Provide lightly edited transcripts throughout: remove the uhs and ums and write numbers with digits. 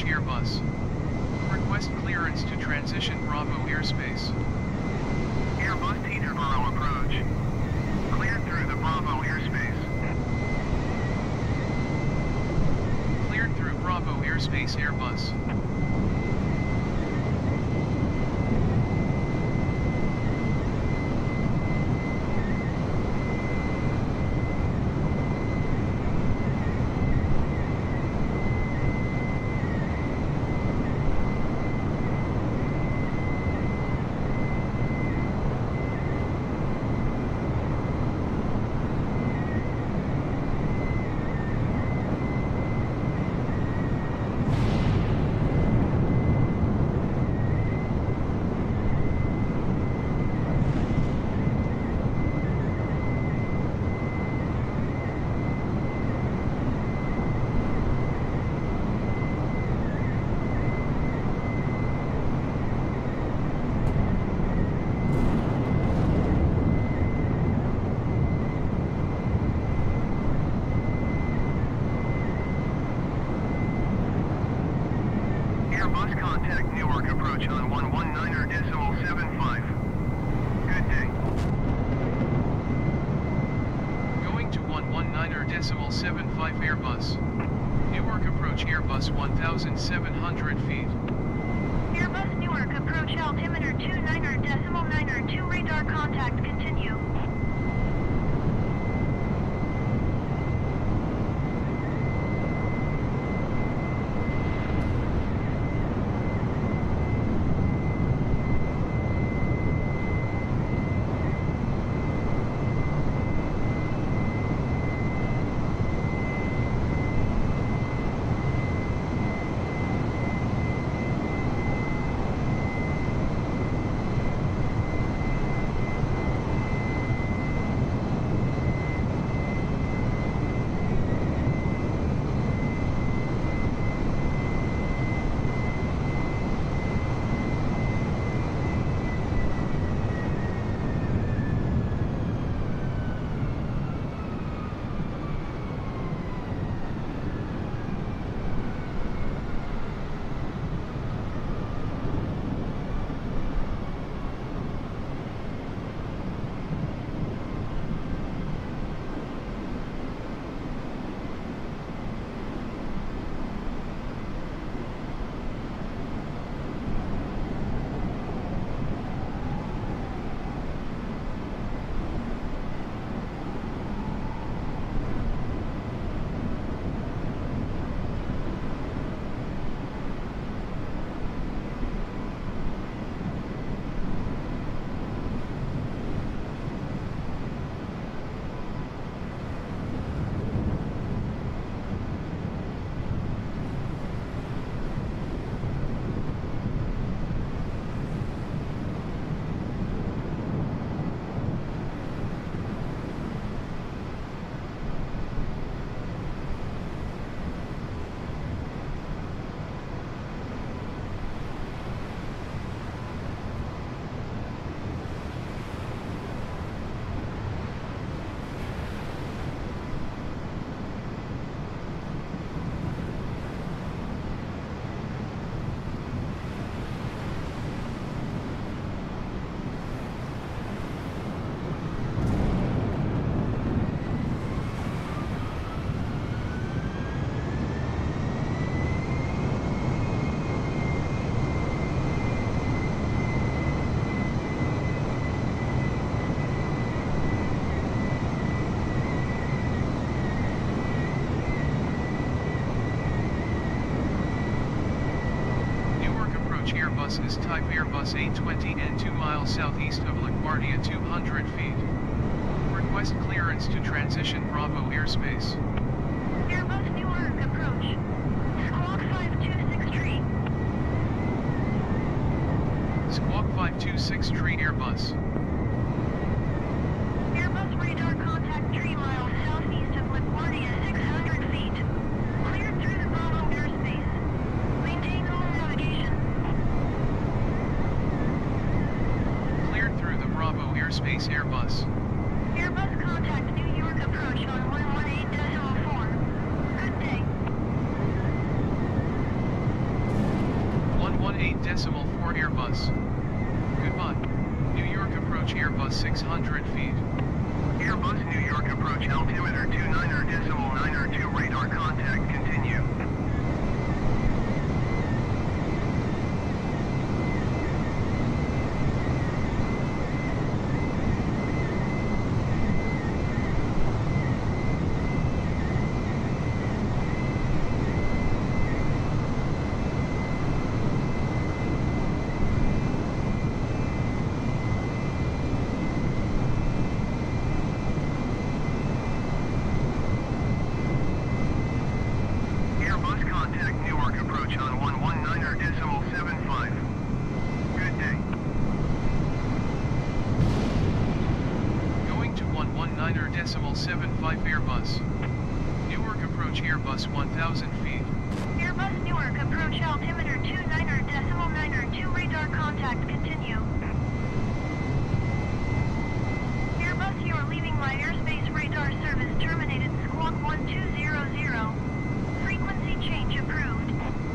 approach Airbus. Request clearance to transition Bravo airspace. Airbus Peterborough approach. Cleared through the Bravo airspace. Cleared through Bravo airspace Airbus. Airbus contact Newark approach on 119.75. Good day. Going to 119.75 Airbus. Newark approach Airbus 1,700 feet. Airbus Newark approach altimeter 29.92 radar contact continue. Airbus is type Airbus A20 and 2 miles southeast of LaGuardia 200 feet. Request clearance to transition Bravo airspace. Airbus Newark approach. Squawk 526 tree. Squawk 526 tree Airbus. Airbus radar contact 3 miles southeast of LaGuardia 600 feet. Cleared through the Bravo airspace. Maintain all navigation. Cleared through the Bravo airspace Airbus. Airbus contact New York approach on 118.4. Good day. 119.4 Airbus. Goodbye. New York approach Airbus 600 feet. Airbus New York approach altimeter 29.92 radar contact continue. Airbus. Newark approach Airbus 1000 feet. Airbus Newark approach altimeter 29.92 radar contact continue. Airbus, you are leaving my airspace radar service terminated squawk 1200. Frequency change approved.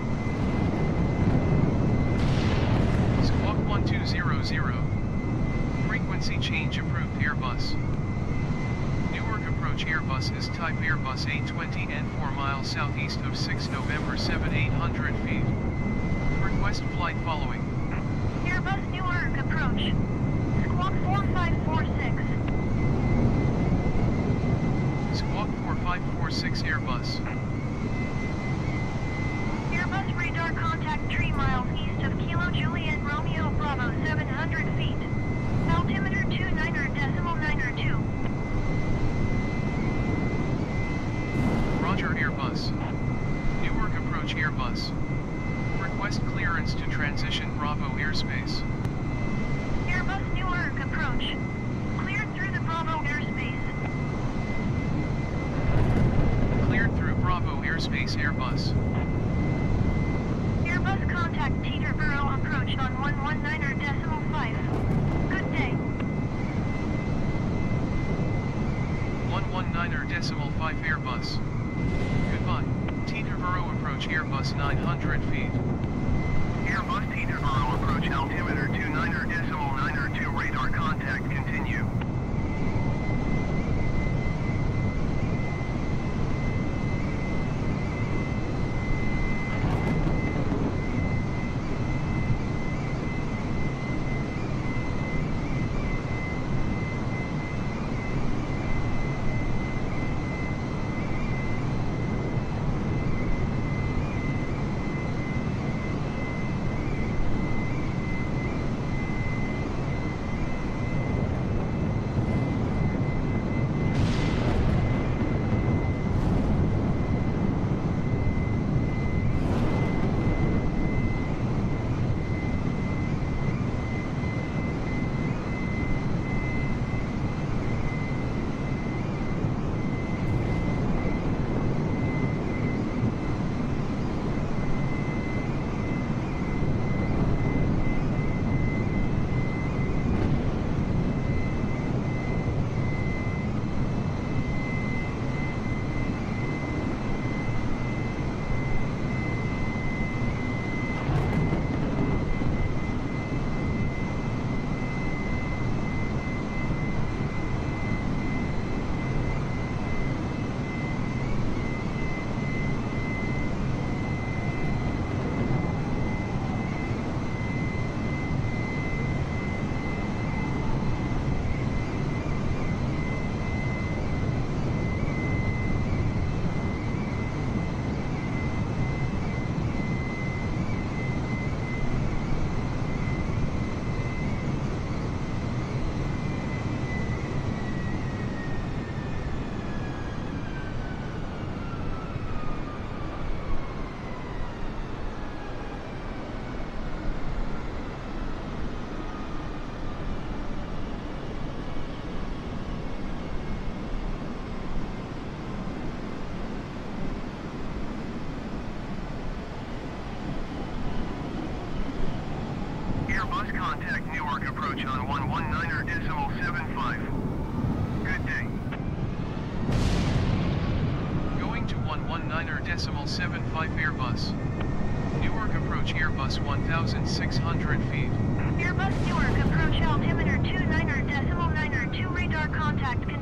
Squawk 1200. Frequency change approved Airbus. Newark approach Airbus is type Airbus A20 and 4 miles southeast of 6 November 7800 feet. Request flight following. Airbus Newark approach. Squawk 4546. Squawk 4546 Airbus. Airbus radar contact 3 miles east of Kilo Juliet Romeo Bravo 700 feet. Altimeter 29.92. Roger Airbus. Newark approach Airbus. Request clearance to transition Bravo airspace. Airbus Newark approach. Cleared through the Bravo airspace. Cleared through Bravo airspace Airbus. Airbus contact Teterboro approach on 119.5. Good day. 119.5 Airbus. Goodbye. Teterboro approach Airbus 900 feet. Airbus Teterboro approach altimeter 29.92 radar contact continue. Airbus contact Newark approach on 119.75. Good day. Going to 119.75 Airbus. Newark Newark approach Airbus 1,600 feet. Airbus Newark approach altimeter 29.92 radar contact.